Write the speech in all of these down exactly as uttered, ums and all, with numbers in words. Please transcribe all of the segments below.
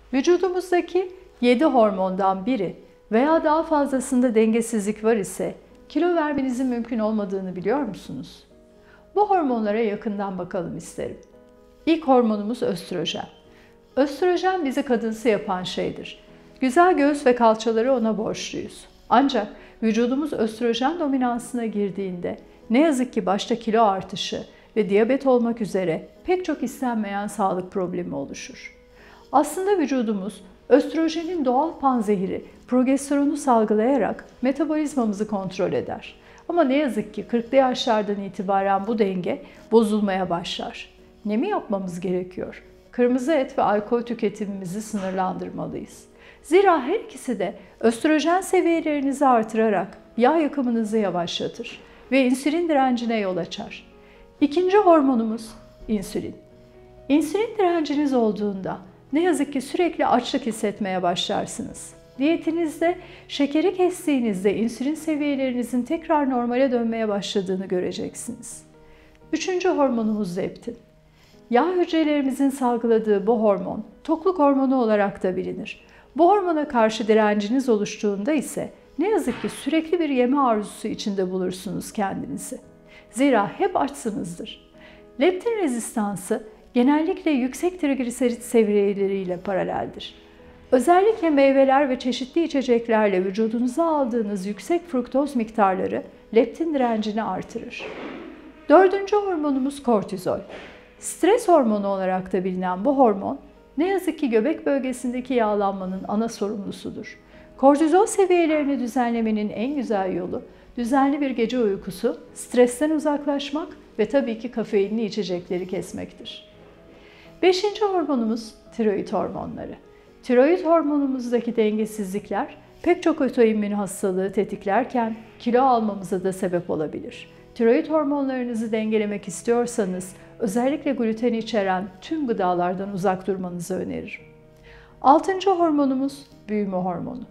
Vücudumuzdaki yedi hormondan biri veya daha fazlasında dengesizlik var ise kilo vermenizin mümkün olmadığını biliyor musunuz? Bu hormonlara yakından bakalım isterim. İlk hormonumuz östrojen. Östrojen bizi kadınsı yapan şeydir. Güzel göğüs ve kalçaları ona borçluyuz. Ancak vücudumuz östrojen dominansına girdiğinde ne yazık ki başta kilo artışı ve diyabet olmak üzere pek çok istenmeyen sağlık problemi oluşur. Aslında vücudumuz östrojenin doğal panzehiri progesteronu salgılayarak metabolizmamızı kontrol eder. Ama ne yazık ki kırklı yaşlardan itibaren bu denge bozulmaya başlar. Ne mi yapmamız gerekiyor? Kırmızı et ve alkol tüketimimizi sınırlandırmalıyız. Zira her ikisi de östrojen seviyelerinizi artırarak yağ yakımınızı yavaşlatır ve insülin direncine yol açar. İkinci hormonumuz insülin. İnsülin direnciniz olduğunda ne yazık ki sürekli açlık hissetmeye başlarsınız. Diyetinizde şekeri kestiğinizde insülin seviyelerinizin tekrar normale dönmeye başladığını göreceksiniz. Üçüncü hormonumuz leptin. Yağ hücrelerimizin salgıladığı bu hormon, tokluk hormonu olarak da bilinir. Bu hormona karşı direnciniz oluştuğunda ise ne yazık ki sürekli bir yeme arzusu içinde bulursunuz kendinizi. Zira hep açsınızdır. Leptin rezistansı genellikle yüksek trigliserit seviyeleriyle paraleldir. Özellikle meyveler ve çeşitli içeceklerle vücudunuza aldığınız yüksek fruktoz miktarları leptin direncini artırır. Dördüncü hormonumuz kortizol. Stres hormonu olarak da bilinen bu hormon, ne yazık ki göbek bölgesindeki yağlanmanın ana sorumlusudur. Kortizol seviyelerini düzenlemenin en güzel yolu, düzenli bir gece uykusu, stresten uzaklaşmak ve tabii ki kafeinli içecekleri kesmektir. Beşinci hormonumuz tiroid hormonları. Tiroid hormonumuzdaki dengesizlikler pek çok otoimmün hastalığı tetiklerken kilo almamıza da sebep olabilir. Tiroid hormonlarınızı dengelemek istiyorsanız özellikle gluten içeren tüm gıdalardan uzak durmanızı öneririm. Altıncı hormonumuz büyüme hormonu.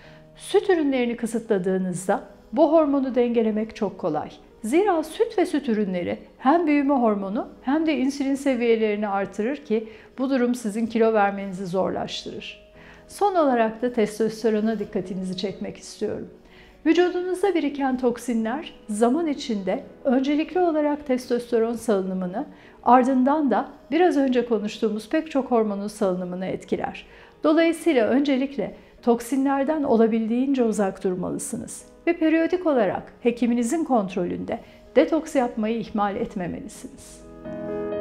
Süt ürünlerini kısıtladığınızda bu hormonu dengelemek çok kolay. Zira süt ve süt ürünleri hem büyüme hormonu hem de insülin seviyelerini artırır ki bu durum sizin kilo vermenizi zorlaştırır. Son olarak da testosterona dikkatinizi çekmek istiyorum. Vücudunuzda biriken toksinler zaman içinde öncelikli olarak testosteron salınımını, ardından da biraz önce konuştuğumuz pek çok hormonun salınımını etkiler. Dolayısıyla öncelikle toksinlerden olabildiğince uzak durmalısınız ve periyodik olarak hekiminizin kontrolünde detoks yapmayı ihmal etmemelisiniz.